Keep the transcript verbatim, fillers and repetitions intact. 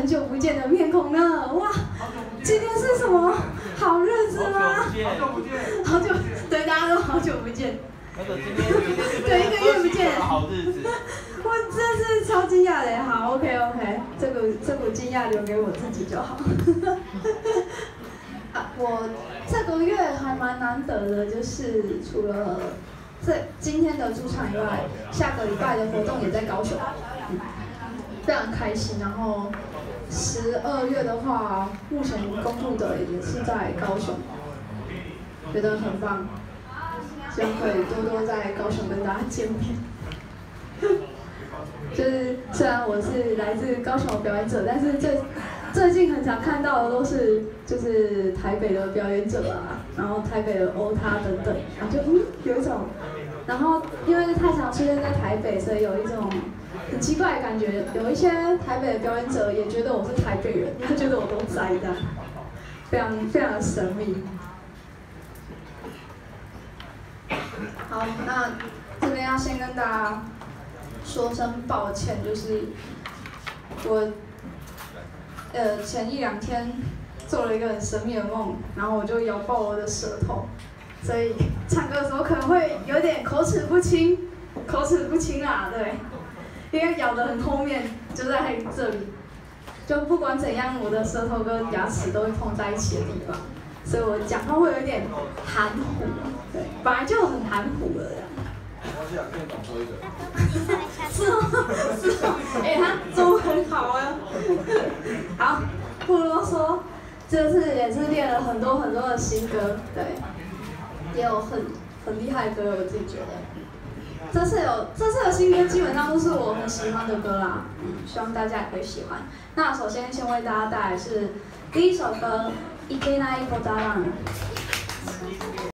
很久不见的面孔呢？哇，今天是什么好日子吗？ 好久不见， 好久，对，大家都好久不见。 那个今天今天对，一个月不见， 好日子。 我真是超惊讶的。好 ，OK OK， 这股这股惊讶留给我自己就好。啊，我这个月还蛮难得的，就是除了这今天的驻唱以外，下个礼拜的活动也在高雄，嗯，非常开心。然后十二月的话，目前公布的也是在高雄，觉得很棒，希望可以多多在高雄跟大家见面。就是虽然我是来自高雄的表演者，但是最最近很常看到的都是就是台北的表演者啊，然后台北的欧他等等，然后就嗯有一种，然后因为太常出现在台北，所以有一种很奇怪的感觉。有一些台北的表演者也觉得我是台北人，他觉得我都在的，非常非常的神秘。好，那这边要先跟大家说声抱歉，就是我呃前一两天做了一个很神秘的梦，然后我就咬爆我的舌头，所以唱歌的时候可能会有点口齿不清，口齿不清啦，对，因为咬得很后面，就在这里，就不管怎样，我的舌头跟牙齿都会碰在一起的地方，所以我讲话会有点含糊，对，本来就很含糊了这样。 我想跟总说一个。 是哦，是哦，哎、欸，他中文很好啊。好，不啰嗦，这次也是练了很多很多的新歌，对，也有很很厉害的歌，我自己觉得。这次有这次的新歌基本上都是我很喜欢的歌啦，嗯，希望大家也会喜欢。那首先先为大家带来是第一首歌《いけないことなん》。